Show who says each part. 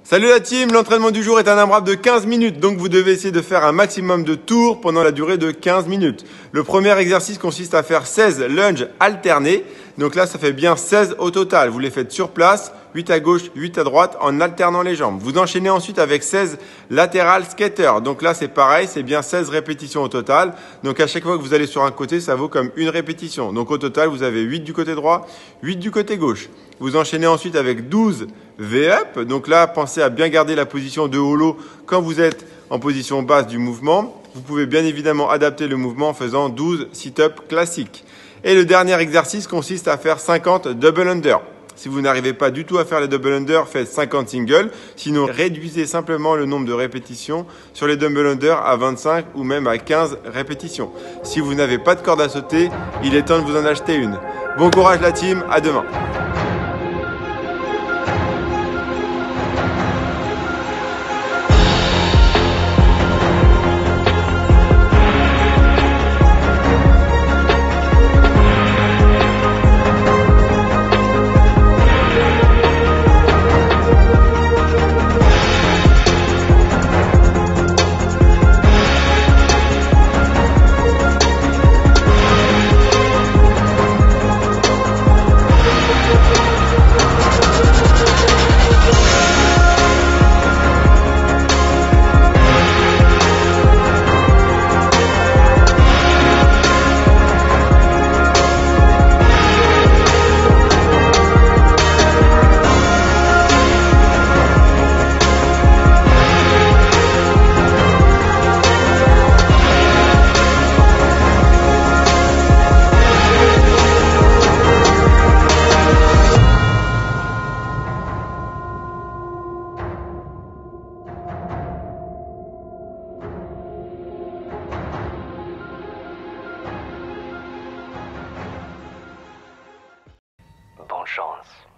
Speaker 1: Salut la team, l'entraînement du jour est un AMRAP de 15 minutes, donc vous devez essayer de faire un maximum de tours pendant la durée de 15 minutes. Le premier exercice consiste à faire 16 lunges alternés, donc là ça fait bien 16 au total. Vous les faites sur place, 8 à gauche, 8 à droite, en alternant les jambes. Vous enchaînez ensuite avec 16 lateral skater, donc là c'est pareil, c'est bien 16 répétitions au total. Donc à chaque fois que vous allez sur un côté, ça vaut comme une répétition. Donc au total, vous avez 8 du côté droit, 8 du côté gauche. Vous enchaînez ensuite avec 12 V-up, donc là pensez à bien garder la position de holo quand vous êtes en position basse du mouvement. Vous pouvez bien évidemment adapter le mouvement en faisant 12 sit-up classiques. Et le dernier exercice consiste à faire 50 double under. Si vous n'arrivez pas du tout à faire les double under, faites 50 singles. Sinon, réduisez simplement le nombre de répétitions sur les double under à 25 ou même à 15 répétitions. Si vous n'avez pas de corde à sauter, il est temps de vous en acheter une. Bon courage la team, à demain.
Speaker 2: Bonne chance.